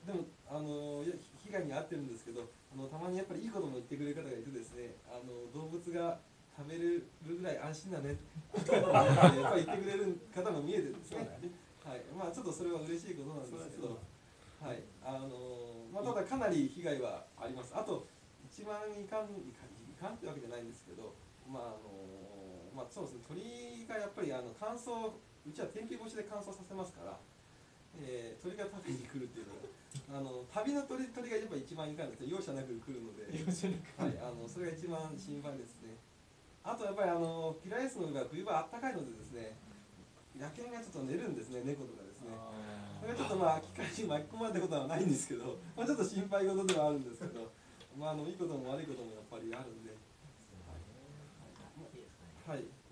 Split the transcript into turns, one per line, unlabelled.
でも被害に遭ってるんですけど、たまにやっぱりいいことも言ってくれる方がいてですね、動物が食べれるぐらい安心だねやっぱり言ってくれる方も見えてですね、はい、まあちょっとそれは嬉しいことなんですけど、はい、まあ、ただかなり被害はあります。あと一番いかんってわけじゃないんですけど、まあまあそうですね、鳥がやっぱり乾燥、うちは天日干しで乾燥させますから、鳥が食べに来るっていうのが旅の鳥がやっぱ一番いかんですね。容赦なく来るので、はい、それが一番心配ですね。あとやっぱりピラエスのが冬場あったかいのでですね、野犬がちょっと寝るんですね、猫とかですね。それはちょっとまあ機械に巻き込まれたことはないんですけど、まあ、ちょっと心配事ではあるんですけど、まあいいことも悪いこともやっぱりあるんで、はい。はい。